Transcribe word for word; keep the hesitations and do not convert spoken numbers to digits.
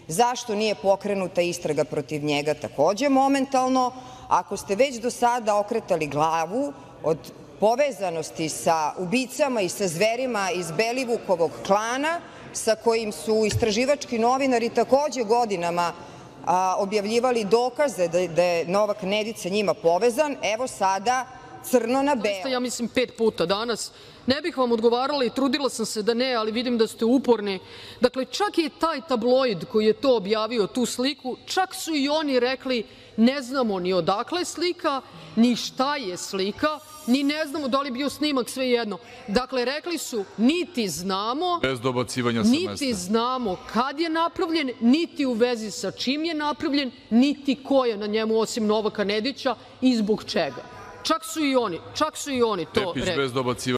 Zašto nije pokrenuta istraga protiv njega takođe momentalno? Ako ste već do sada okretali glavu od povezanosti sa ubicama i sa zverima iz Belivukovog klana, sa kojim su istraživački novinari takođe godinama objavljivali dokaze da je Novak Nedić sa njima povezan, evo sada crno na belo. Ja mislim pet puta danas. Ne bih vam odgovarala i trudila sam se da ne, ali vidim da ste uporni. Dakle, čak i taj tabloid koji je to objavio, tu sliku, čak su i oni rekli ne znamo ni odakle je slika, ni šta je slika, ni ne znamo da li je bio snimak, svejedno. Dakle, rekli su niti znamo, bez dobacivanja sa mesta, niti znamo kad je napravljen, niti u vezi sa čim je napravljen, niti ko je na njemu osim Novaka Nedića i zbog čega. Čak su i oni, čak su i oni to rekli.